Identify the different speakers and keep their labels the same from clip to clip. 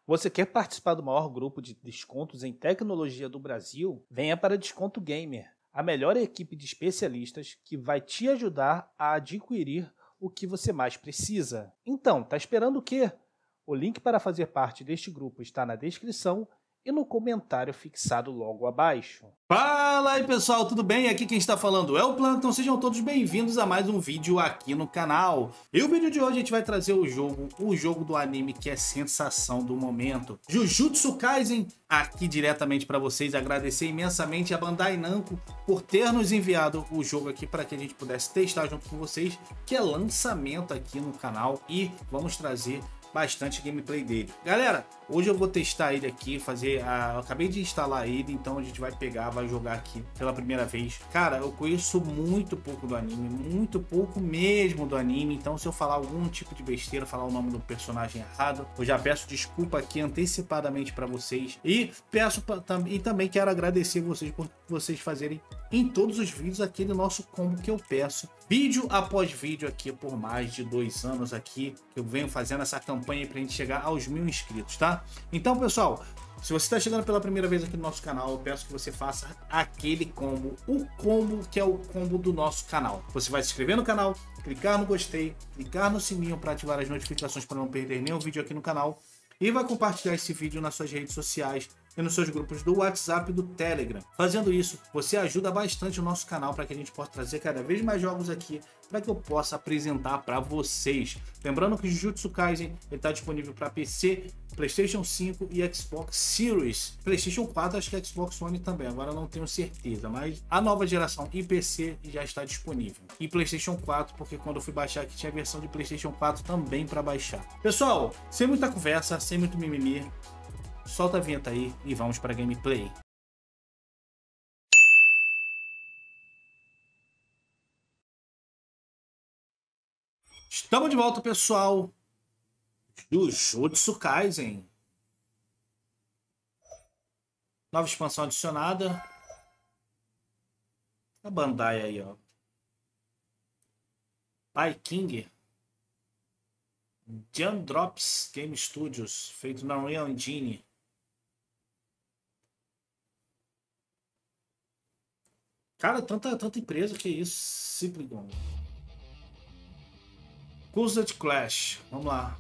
Speaker 1: Você quer participar do maior grupo de descontos em tecnologia do Brasil? Venha para Desconto Gamer, a melhor equipe de especialistas que vai te ajudar a adquirir o que você mais precisa. Então, tá esperando o quê? O link para fazer parte deste grupo está na descrição e no comentário fixado logo abaixo.
Speaker 2: Fala aí pessoal, tudo bem? Aqui quem está falando é o Plankton, sejam todos bem-vindos a mais um vídeo aqui no canal. E o vídeo de hoje a gente vai trazer o jogo do anime que é sensação do momento, Jujutsu Kaisen, aqui diretamente para vocês. Agradecer imensamente a Bandai Namco por ter nos enviado o jogo aqui para que a gente pudesse testar junto com vocês, que é lançamento aqui no canal, e vamos trazer bastante gameplay dele. Galera, hoje eu vou testar ele aqui, eu acabei de instalar ele, então a gente vai pegar, vai jogar aqui pela primeira vez. Cara, eu conheço muito pouco do anime, muito pouco mesmo do anime, então se eu falar algum tipo de besteira, falar o nome do personagem errado, eu já peço desculpa aqui antecipadamente para vocês, e também quero agradecer vocês por vocês fazerem em todos os vídeos aquele nosso combo que eu peço, vídeo após vídeo aqui, por mais de 2 anos aqui, que eu venho fazendo essa campanha pra gente chegar aos 1000 inscritos, tá? Então, pessoal, se você está chegando pela primeira vez aqui no nosso canal, eu peço que você faça aquele combo, o combo que é o combo do nosso canal. Você vai se inscrever no canal, clicar no gostei, clicar no sininho para ativar as notificações para não perder nenhum vídeo aqui no canal, e vai compartilhar esse vídeo nas suas redes sociais e nos seus grupos do WhatsApp e do Telegram. Fazendo isso, você ajuda bastante o nosso canal para que a gente possa trazer cada vez mais jogos aqui para que eu possa apresentar para vocês. Lembrando que o Jujutsu Kaisen está disponível para PC, PlayStation 5 e Xbox Series. PlayStation 4, acho que é Xbox One também, agora eu não tenho certeza, mas a nova geração e PC já está disponível. E PlayStation 4, porque quando eu fui baixar aqui tinha a versão de PlayStation 4 também para baixar. Pessoal, sem muita conversa, sem muito mimimi, solta a vinheta aí e vamos para a gameplay. Estamos de volta, pessoal. Jujutsu Kaisen. Nova expansão adicionada. A Bandai aí, ó. Pai King. Jam Drops Game Studios, feito na Unreal Engine. Cara, tanta empresa que é isso. Cycligon. Crusade Clash. Vamos lá.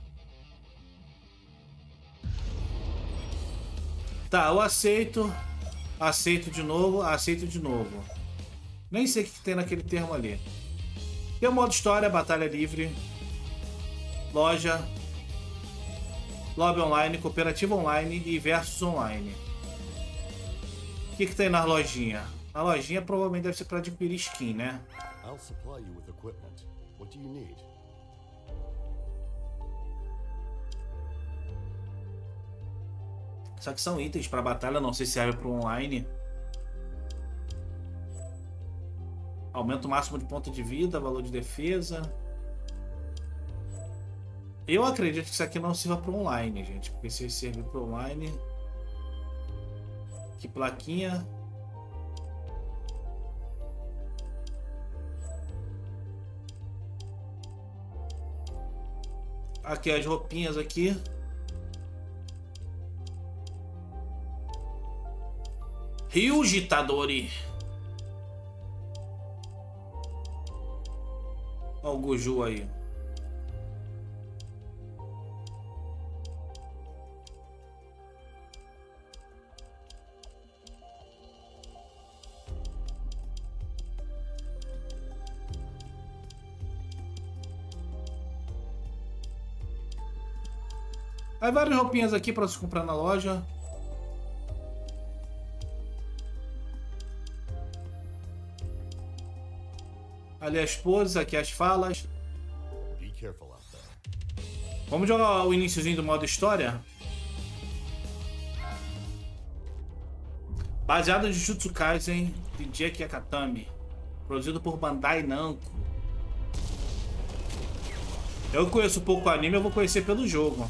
Speaker 2: Tá, eu aceito. Aceito de novo. Aceito de novo. Nem sei o que tem naquele termo ali. Tem o modo história, batalha livre. Loja. Lobby online, cooperativa online e versus online. O que tem na lojinha? Na lojinha provavelmente deve ser para adquirir skin, né?
Speaker 3: I'll supply you with equipment. What do you need?
Speaker 2: Só que são itens para batalha, não sei se serve para online. Aumento máximo de ponto de vida, valor de defesa. Eu acredito que isso aqui não sirva para online, gente, porque se servir para online... Que plaquinha... Aqui as roupinhas aqui. Ryuji Tadori. Olha o Goju aí. Aí várias roupinhas aqui para se comprar na loja. Ali as poses, aqui as falas. Vamos jogar o iniciozinho do modo história? Baseado em Jujutsu Kaisen de Jeki Akatami. Produzido por Bandai Namco. Eu conheço pouco anime, eu vou conhecer pelo jogo.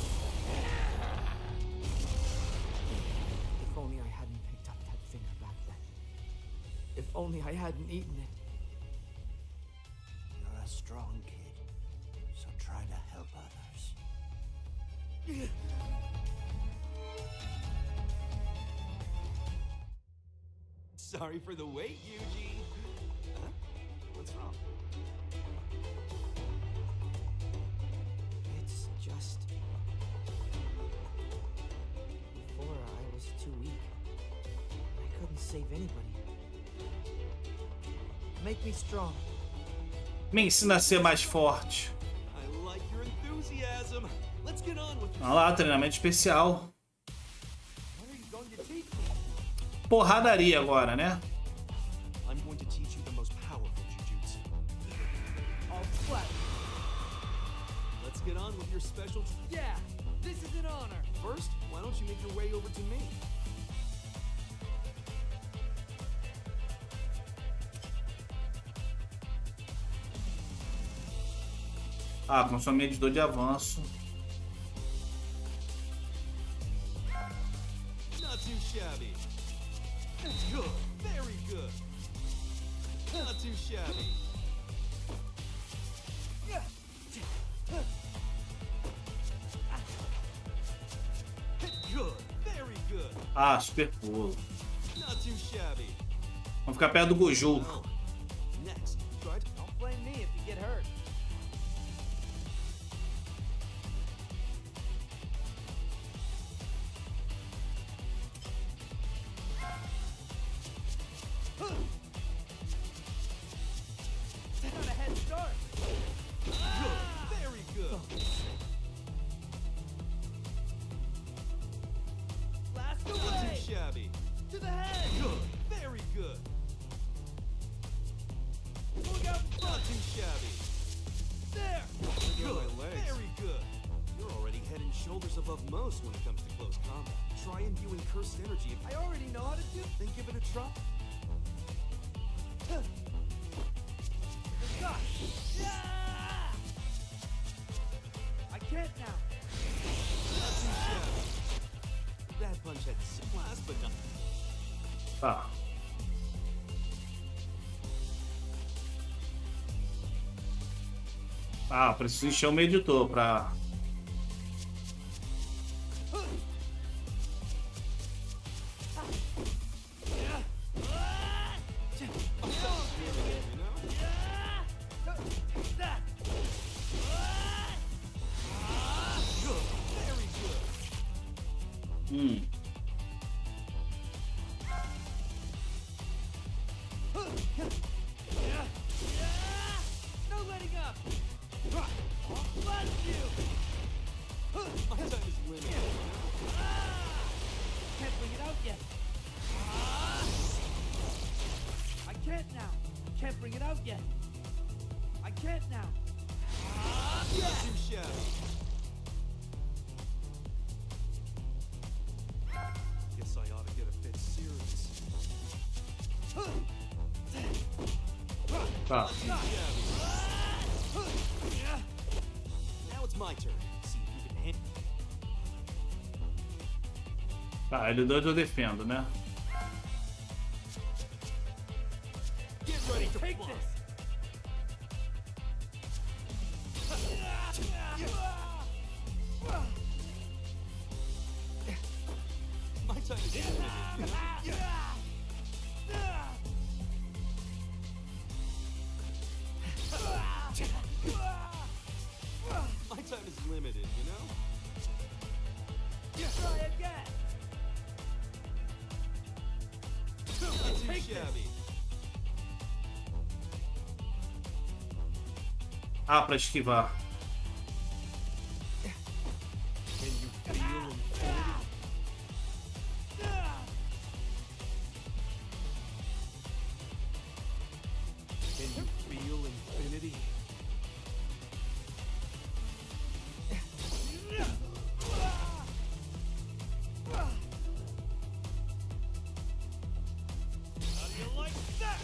Speaker 4: If only I hadn't picked up that finger back then. If only I hadn't eaten it.
Speaker 5: You're a strong kid, so try to help others.
Speaker 4: Sorry for the wait, Eugene. Huh? What's wrong?
Speaker 6: It's just... Before I was too weak. I couldn't save anybody. Make me strong.
Speaker 2: Me ensina a ser mais forte.
Speaker 4: I like your enthusiasm. Let's get on with
Speaker 2: Olha lá, treinamento especial.
Speaker 4: What are you going to teach me?
Speaker 2: Porradaria agora, né?
Speaker 4: I'm going to teach you the most powerful jujutsu.
Speaker 6: All flat.
Speaker 4: Let's get on with your special.
Speaker 6: Yeah, this is an honor.
Speaker 4: First, why don't you make your way over to me?
Speaker 2: Ah, consome medidor de avanço.
Speaker 4: Not too shabby. That's good. Very good. Not too shabby. Good. Very good.
Speaker 2: Ah, super pulo.
Speaker 4: Not too shabby.
Speaker 2: Vamos ficar perto do Goju.
Speaker 4: Well, next, try to.
Speaker 6: Don't blame me if you get hurt. Got a head start.
Speaker 4: Good. Very good.
Speaker 6: Blast
Speaker 4: Not
Speaker 6: away.
Speaker 4: too shabby.
Speaker 6: To the head.
Speaker 4: Good. Very good.
Speaker 6: Look out in
Speaker 4: Not
Speaker 6: front.
Speaker 4: too shabby.
Speaker 6: There.
Speaker 4: Good. Very good. You're already head and shoulders above most when it comes to close combat. Try imbuing cursed energy.
Speaker 6: I already know how to do.
Speaker 4: Then give it a try.
Speaker 6: Shot. Yeah! I can't now.
Speaker 4: Not too shabby. That punch had some blast, but not.
Speaker 2: Tá. Ah, preciso encher o medidor pra...
Speaker 6: No letting up. I'll blast you.
Speaker 4: My time is limited.
Speaker 6: Can't bring it out yet. I can't now. Can't bring it out yet. I can't now.
Speaker 4: Not too shabby. Guess I ought to get a bit serious.
Speaker 2: Tá.
Speaker 4: Too shabby. Now it's my turn. See if you can handle.
Speaker 2: Tá, L2 eu defendo, né?
Speaker 4: Get ready to
Speaker 6: Take
Speaker 4: fly.
Speaker 6: this.
Speaker 4: My time is limited. You know? My time is limited, you know?
Speaker 6: Try again.
Speaker 4: Not too
Speaker 6: Take this.
Speaker 4: shabby.
Speaker 2: Ah, pra esquivar.
Speaker 4: Can you feel infinity? Can you feel infinity?
Speaker 6: How do you like that?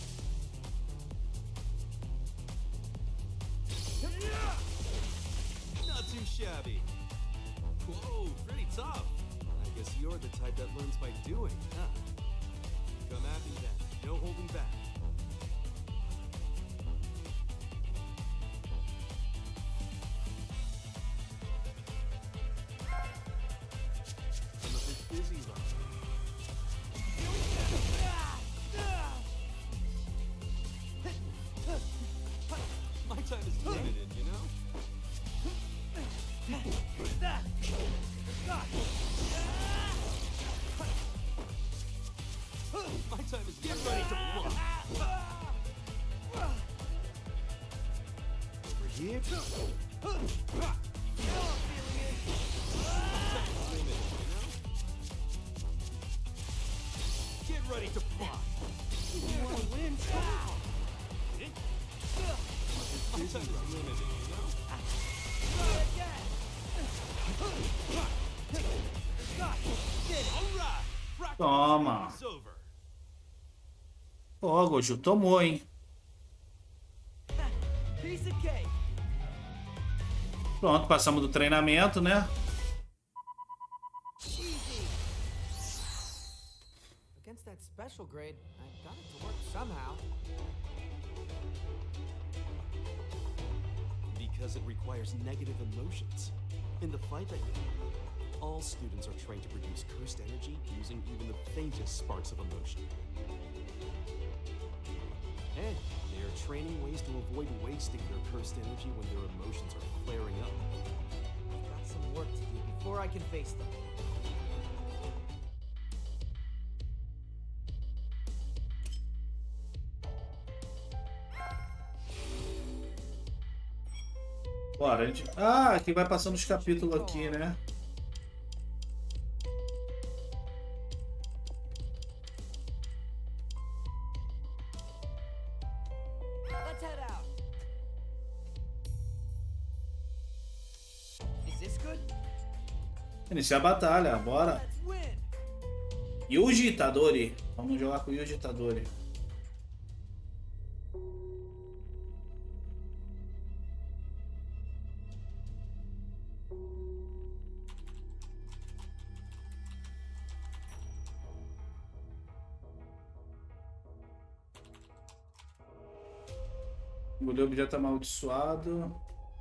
Speaker 4: Not too shabby. Whoa, pretty tough. I guess you're the type that learns by doing, huh? Come at me then. No holding My time is get ready to fly. Over here. Get ready to fly. You want to win? My time is limited, you know?
Speaker 2: Toma. Ó, Gojo, tomou, hein? Pronto, passamos do treinamento, né?
Speaker 7: Against that special grade, I got it to work somehow.
Speaker 4: Because it requires negative emotions. In the fight that all students are trained to produce cursed energy using even the faintest sparks of emotion. And they are training ways to avoid wasting their cursed energy when their emotions are flaring up.
Speaker 7: I've got some work to do before I can face them.
Speaker 2: Bora, a gente... Ah, aqui vai passando os capítulos aqui, né?
Speaker 7: Let's head out. Is this good?
Speaker 2: Iniciar a batalha, bora.
Speaker 7: Let's win.
Speaker 2: Yuji Itadori. Vamos jogar com o Yuji Itadori. Engoliu o objeto amaldiçoado.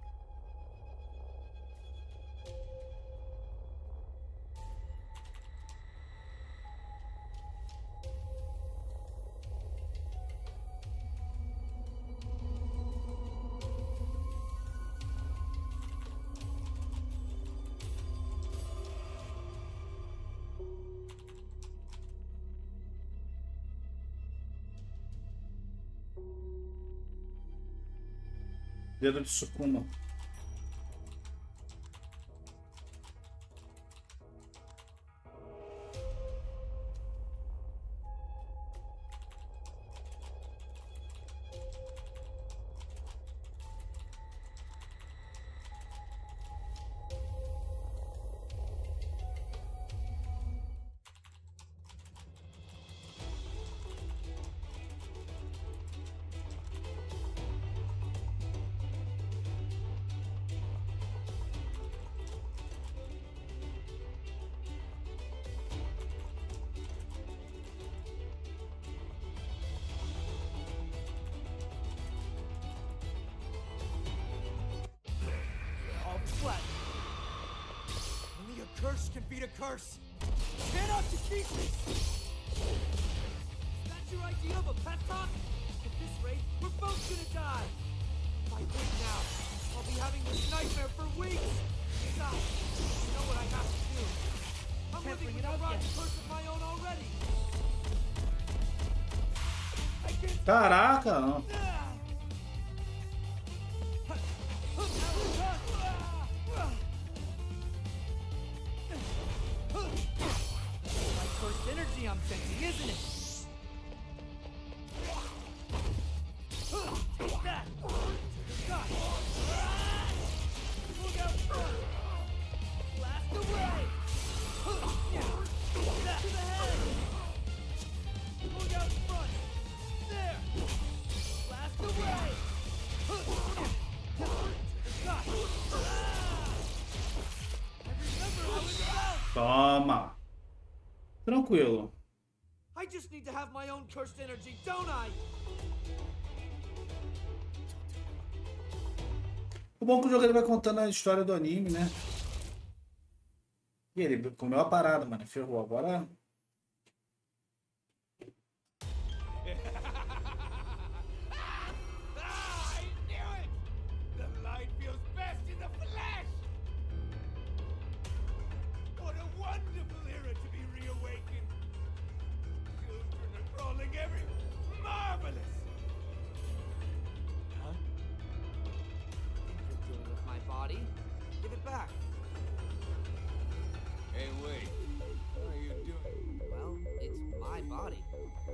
Speaker 2: Dedo de Sukuna.
Speaker 6: Only a curse can beat a curse. Cannot defeat this. Is that your idea of a pep talk? At this rate, we're both gonna die. If I quit now, I'll be having this nightmare for weeks. Stop. You know what I have to do. I'm living with a rotten curse of my own already. I can't.
Speaker 2: Caraca, não.
Speaker 6: First energy I'm sensing, isn't it? Take that! God. Look out front! Blast away! To the head! Look out front! There! Blast away! God. I remember how it felt!
Speaker 2: Toma. Tranquilo.
Speaker 6: I just need to have my own cursed energy, don't I?
Speaker 2: O bom é que o jogo ele vai contando a história do anime, né? E ele comeu a parada, mano. Ferrou agora.
Speaker 6: I knew it! The light feels best in the flesh! What a wonderful era to be reawakened! Children are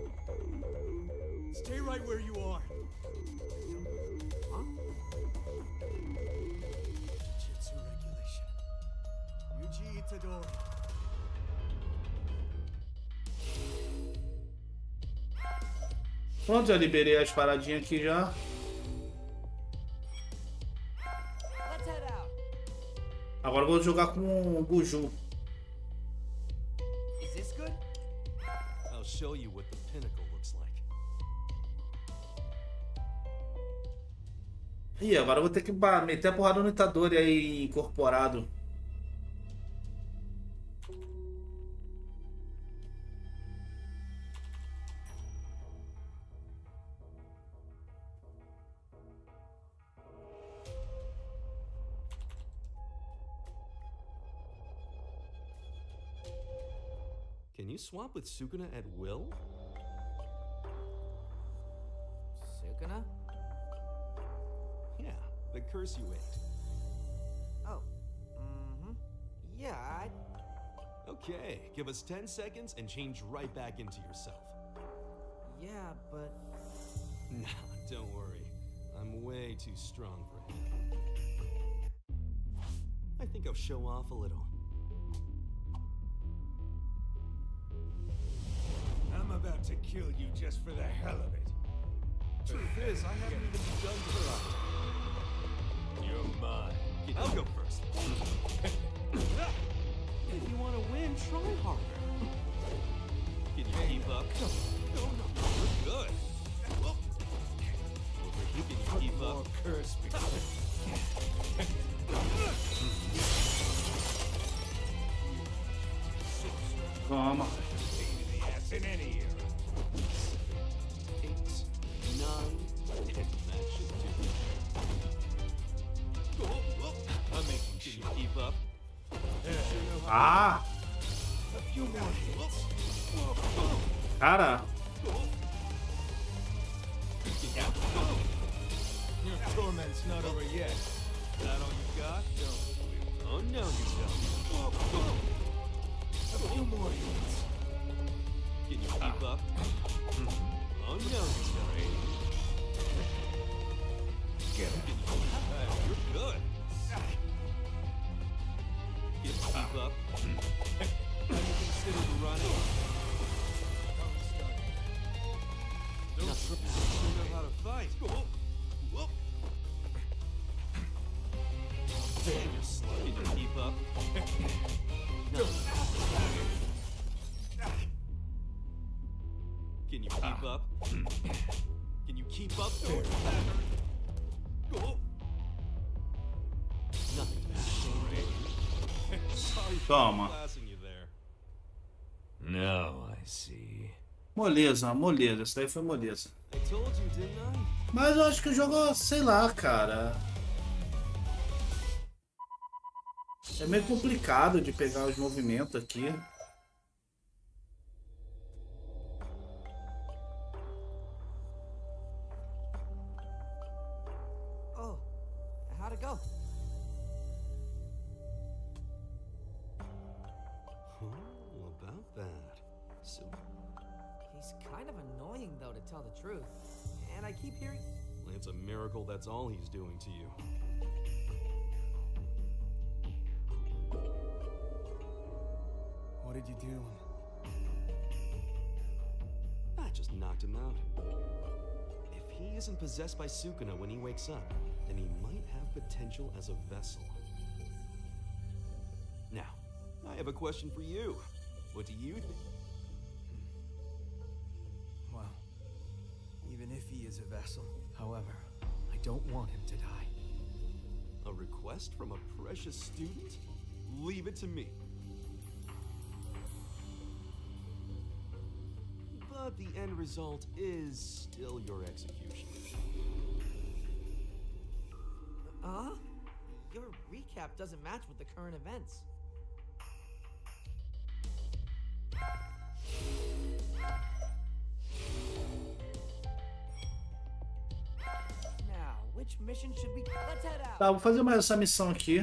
Speaker 6: Stay right where you are.
Speaker 7: Huh?
Speaker 6: Jujutsu regulation. Yuji Itadori.
Speaker 2: Pronto, já liberei as paradinhas aqui já.
Speaker 7: Let's head out.
Speaker 2: Agora eu vou jogar com o Buju.
Speaker 7: Is this good?
Speaker 4: I'll show you what the pinnacle looks like.
Speaker 2: Ih, agora eu vou ter que meter a porrada no Itadori aí incorporado.
Speaker 4: Can you swap with Sukuna at will?
Speaker 7: Sukuna?
Speaker 4: Yeah, the curse you ate.
Speaker 7: Oh. Mm-hmm. Yeah, I...
Speaker 4: Okay, give us 10 seconds and change right back into yourself.
Speaker 7: Yeah, but...
Speaker 4: Nah, don't worry. I'm way too strong for him. I think I'll show off a little.
Speaker 6: I'm about to kill you just for the hell of it.
Speaker 4: Truth is, I haven't even begun to try.
Speaker 6: You're mine.
Speaker 4: I'll go first. If you want to win, try harder. Can you keep up? No, we're good. Over here, can you keep
Speaker 6: More
Speaker 4: up?
Speaker 6: curse because
Speaker 2: Toma.
Speaker 6: pain in the ass in any era.
Speaker 4: 8, 9, 10. That should do. I'm making sure you keep up.
Speaker 2: Ah!
Speaker 6: A few more hits.
Speaker 2: Cara!
Speaker 6: Your torment's not over yet.
Speaker 4: That all you got? Oh no, yourself.
Speaker 6: A few more hits.
Speaker 4: Can you keep up? Oh no, yourself.
Speaker 6: Get it.
Speaker 4: You're good. Can you keep up? How do you consider running? Don't trip. You know how to fight. Can you keep up? No. Can you keep up? Can you keep up? Nothing to be ashamed of. Sorry for
Speaker 2: Toma.
Speaker 4: classing you there.
Speaker 6: Now I see.
Speaker 2: Moleza, moleza. Isso daí foi moleza.
Speaker 4: I told you, didn't I?
Speaker 2: Mas eu acho que o jogo, sei lá, cara. É meio complicado de pegar os movimentos aqui.
Speaker 7: Oh, how'd it go?
Speaker 4: Oh, about that. So,
Speaker 7: He's kind of annoying, though, to tell the truth. And I keep hearing...
Speaker 4: it's a miracle that's all he's doing to you.
Speaker 6: What did you do?
Speaker 4: I just knocked him out. If he isn't possessed by Sukuna when he wakes up, then he might have potential as a vessel. Now, I have a question for you. What do you think?
Speaker 6: Well, even if he is a vessel, however, I don't want him to die.
Speaker 4: A request from a precious student? Leave it to me. But the end result is still your execution.
Speaker 7: Your recap doesn't match with the current events. Now, which mission should we... Let's head out!
Speaker 2: Tá, vou fazer mais essa missão aqui.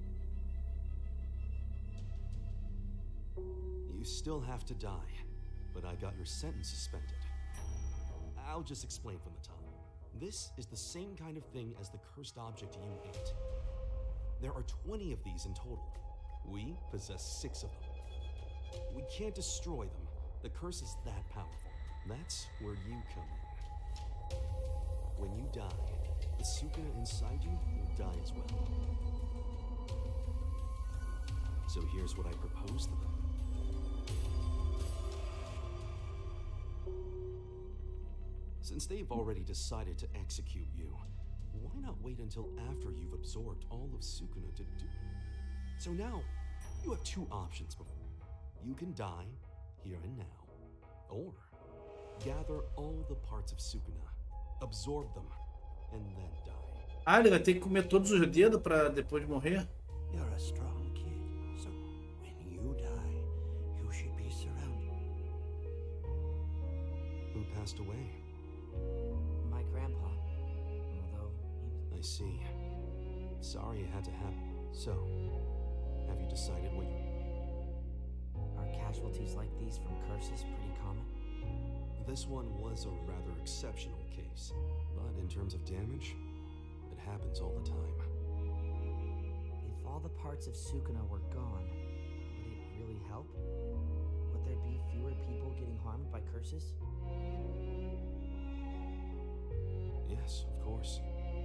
Speaker 4: You still have to die. but I got your sentence suspended. I'll just explain from the top. This is the same kind of thing as the cursed object you ate. There are 20 of these in total. We possess 6 of them. We can't destroy them. The curse is that powerful. That's where you come in. When you die, the Sukuna inside you will die as well. So here's what I propose to them. Since they've already decided to execute you, why not wait until after you've absorbed all of Sukuna to do it? So now, you have 2 options before. You can die, here and now, or gather all the parts of Sukuna, absorb them, and then die.
Speaker 2: Ah, ele vai ter que comer todos os dedos pra depois morrer?
Speaker 5: You're a strong kid, so when you die, you should be surrounded.
Speaker 4: Who passed away?
Speaker 7: My grandpa. Although
Speaker 4: I see. Sorry it had to happen. So, have you decided what you...
Speaker 7: are casualties like these from curses pretty common?
Speaker 4: This one was a rather exceptional case, but in terms of damage, it happens all the time.
Speaker 7: If all the parts of Sukuna were gone, would it really help? Would there be fewer people getting harmed by curses?
Speaker 4: Yes, of course.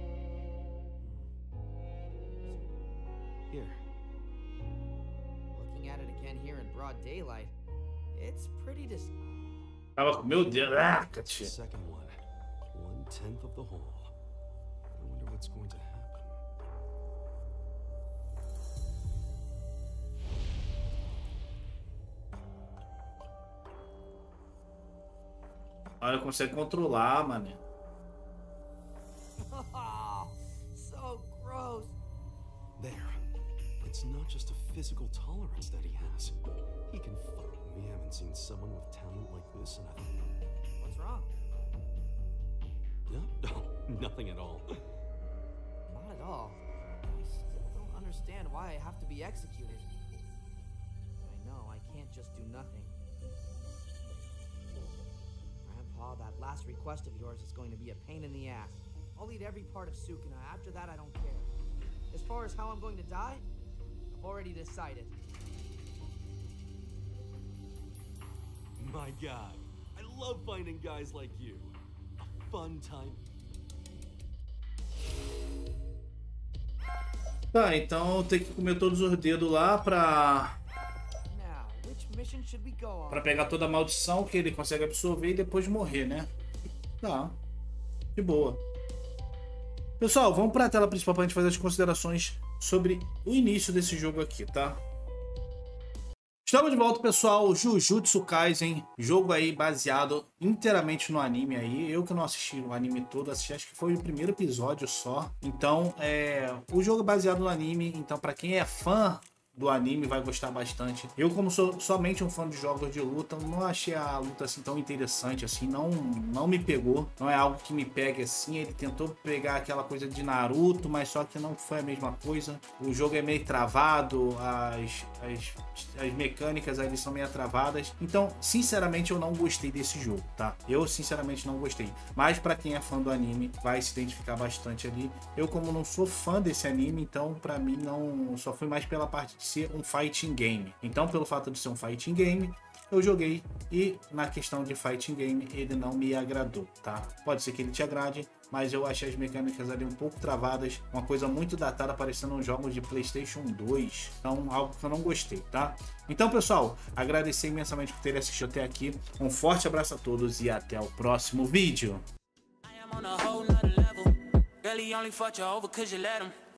Speaker 4: Here.
Speaker 7: Looking at it again here in broad daylight, it's pretty
Speaker 2: Tava com meu dedo. Ah,
Speaker 4: The
Speaker 2: catinha.
Speaker 4: second one, 1/10 of the whole. I wonder what's going to happen.
Speaker 2: Ah, ele consegue controlar, mané.
Speaker 7: so gross.
Speaker 4: There. It's not just a physical tolerance that he has. He can fight. We haven't seen someone with talent like this in a...
Speaker 7: What's wrong?
Speaker 4: No, no, nothing at all.
Speaker 7: Not at all. I still don't understand why I have to be executed. I know I can't just do nothing. Grandpa, that last request of yours is going to be a pain in the ass. I'll eat every part of Sukuna. After that, I don't care. As far as how I'm going to die, I've already decided.
Speaker 4: My God, I love finding guys like you. A fun time.
Speaker 2: Tá, então tem que comer todos os dedos lá pra
Speaker 7: Now, which mission should we go on?
Speaker 2: pra pegar toda a maldição que ele consegue absorver e depois morrer, né? Tá. De boa. Pessoal, vamos pra tela principal pra gente fazer as considerações sobre o início desse jogo aqui, tá? Estamos de volta, pessoal. Jujutsu Kaisen, jogo aí baseado inteiramente no anime aí. Eu que não assisti o anime todo, assisti, acho que foi o primeiro episódio só. Então, o jogo é baseado no anime, então pra quem é fã do anime vai gostar bastante. Eu, como sou somente um fã de jogos de luta, não achei a luta assim tão interessante assim, não me pegou, não é algo que me pegue assim. Ele tentou pegar aquela coisa de Naruto, mas só que não foi a mesma coisa. O jogo é meio travado, as mecânicas ali são meio travadas. Então, sinceramente, eu não gostei desse jogo, tá? Eu, sinceramente, não gostei. Mas pra quem é fã do anime, vai se identificar bastante ali. Eu, como não sou fã desse anime, então pra mim não... Só fui mais pela parte de ser um fighting game. Então, pelo fato de ser um fighting game, eu joguei e na questão de fighting game ele não me agradou, tá? Pode ser que ele te agrade, mas eu achei as mecânicas ali um pouco travadas, uma coisa muito datada, parecendo uns jogos de PlayStation 2. Então, algo que eu não gostei, tá? Então, pessoal, agradecer imensamente por terem assistido até aqui. Um forte abraço a todos e até o próximo vídeo.